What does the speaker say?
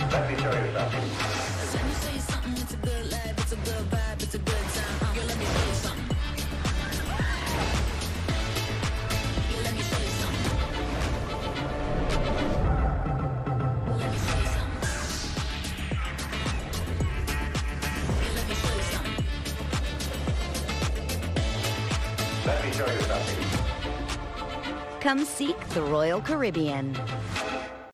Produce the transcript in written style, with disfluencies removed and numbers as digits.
Let me show you something. Let me show you something. It's a good life. It's a good vibe. It's a good time. Girl, let me show you something. Yeah, let me show you something. Let me show you something. Yeah, let me show you something. Let me show you something. Come seek the Royal Caribbean.